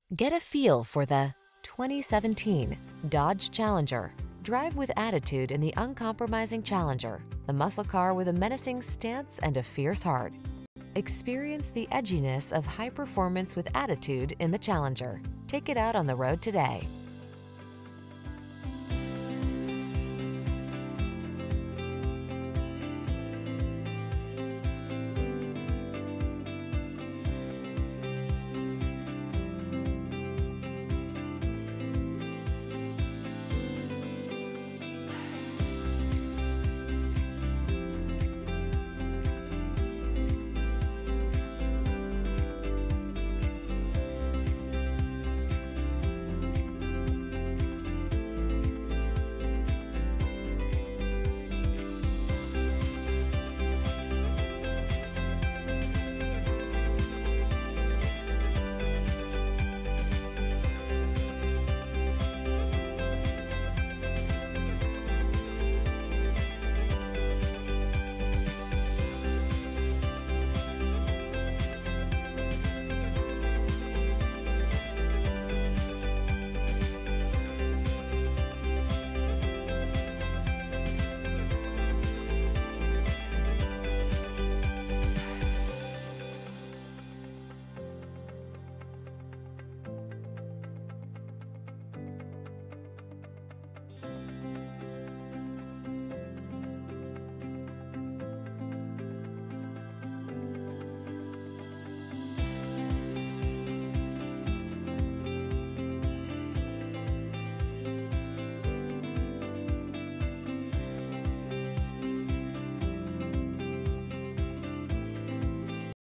Get a feel for the 2017 Dodge Challenger. Drive with attitude in the uncompromising Challenger, the muscle car with a menacing stance and a fierce heart. Experience the edginess of high performance with attitude in the Challenger. Take it out on the road today.